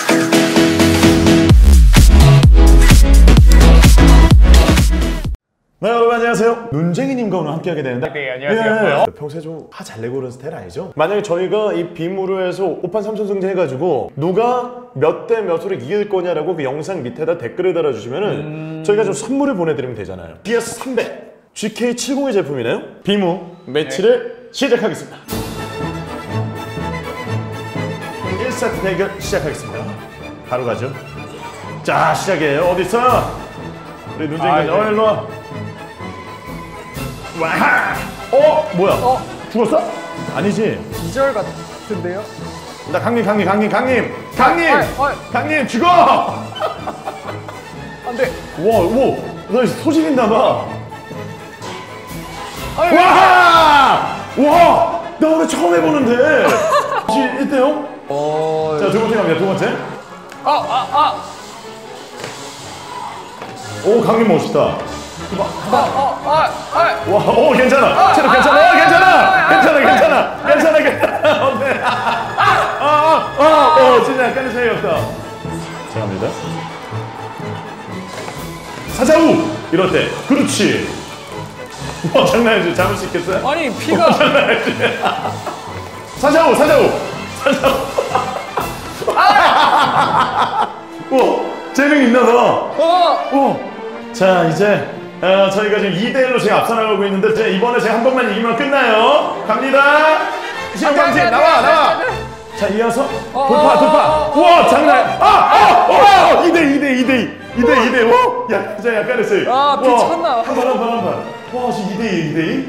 네, 여러분 안녕하세요. 눈쟁이님과 오늘 함께하게 되는데 네, 안녕하세요. 네, 평소에 좀 화 잘 내고 그런 스타일 아니죠? 만약에 저희가 이 빔으로 해서 5판 3선승제 해가지고 누가 몇 대 몇으로 이길 거냐라고 그 영상 밑에다 댓글을 달아주시면은 저희가 좀 선물을 보내드리면 되잖아요. DS300 GK70의 제품이네요. 빔우 매치를 시작하겠습니다. 1세트 대결 시작하겠습니다. 바로 가죠. 자, 시작이에요. 어딨어? 우리 눈쟁이가 네. 일로와. 와! 뭐야? 죽었어? 아니지? 기절 같은데요? 나 강님 죽어! 안 돼. 너 소질 있나봐. 와! 나 오늘 처음 해보는데. 혹시 1대0? 자, 두 번째 갑니다, 두 번째. 오, 강님 멋있다. 괜찮아. 체력 괜찮아. 진짜 약간의 차이 없다. 자, 갑니다. 사자우! 이럴 때. 그렇지. 장난 아니지. 잡을 수 있겠어요? 아니, 피가. 장난 아니지. 사자우! 재능 있나봐. 자, 이제 저희가 지금 2대1로 제가 앞서 나가고 있는데 이번에 제가 한 번만 이기면 끝나요. 갑니다. 시험방식 나와. 자, 이어서 돌파. 우와, 장난. 2대2. 야, 진짜 약간 했어요. 미쳤나? 한 번. 와, 지금 2대2.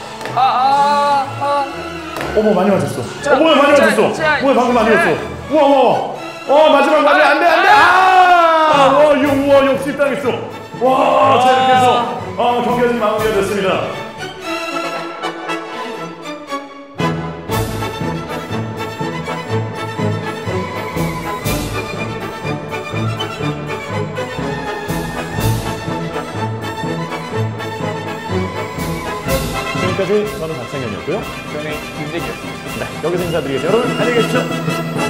어머, 많이 맞았어. 뭐야, 많이 맞았어. 뭐야, 방금 많이 맞았어. 우와. 마지막 안 돼. 우와, 역시 당했어. 자, 이렇게 해서 경기가 지금 마무리가 됐습니다. 지금까지 저는 박상현이었고요. 저는 윤재기였습니다. 네, 여기서 인사드리겠습니다. 여러분, 안녕히 계십시오.